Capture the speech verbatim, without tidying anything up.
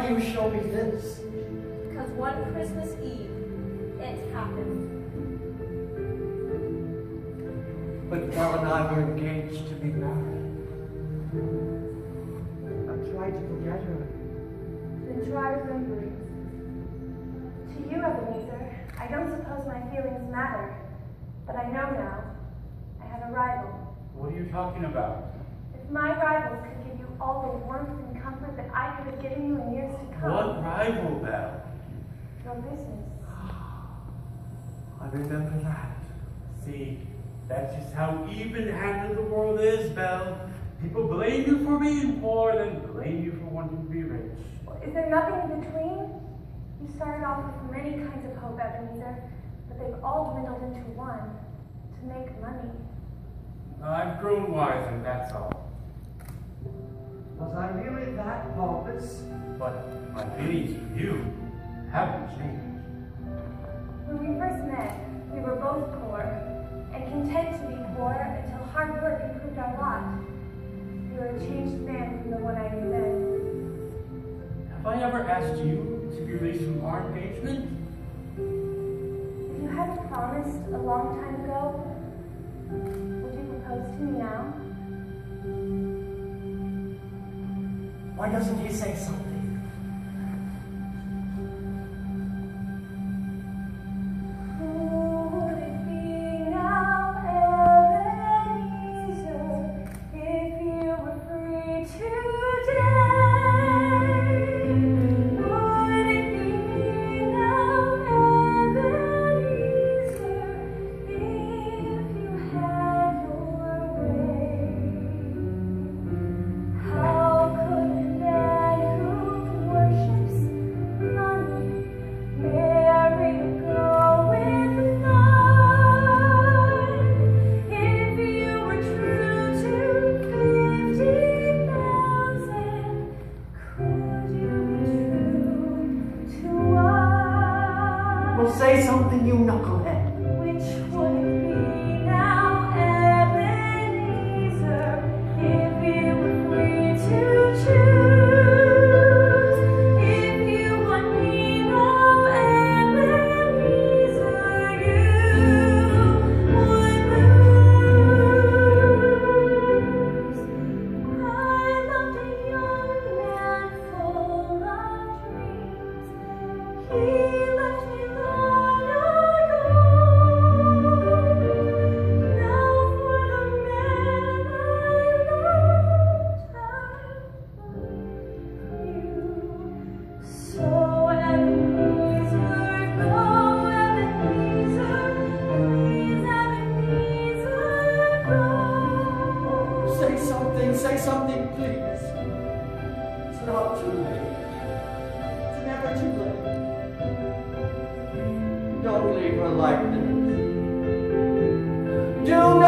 do you show me this? Because one Christmas Eve, it happened. But Belle and I were engaged to be married. I tried to forget her. Then try remembering. To you, Ebenezer, I don't suppose my feelings matter, but I know now. I have a rival. What are you talking about? If my rival could give you all the warmth and comfort that I could have given you in years to come. What rival, Belle? Your business. I remember that. See, that's just how even-handed the world is, Belle. People blame you for being poor, then blame you for wanting to be rich. Is there nothing in between? You started off with many kinds of hope, Ebenezer, but they've all dwindled into one, to make money. I've grown wiser, that's all. Was I really that hopeless? But my feelings for you haven't changed. When we first met, we were both poor, and content to be poor until hard work improved our lot. You were a changed man from the one I knew then. Have I ever asked you to be released from our engagement? If you hadn't promised a long time ago, would you propose to me now? Why doesn't he say something? Say something, you knucklehead. Which would it be now, Ebenezer, if you were free to choose? If you want me now, Ebenezer, you would lose. I loved a young man full of dreams. He left me long ago. Now for the man I loved, I leave you. So Ebenezer, go, Ebenezer, please, Ebenezer, go. Say something, say something, please. It's not too late. It's never too late. Don't leave her like this. Do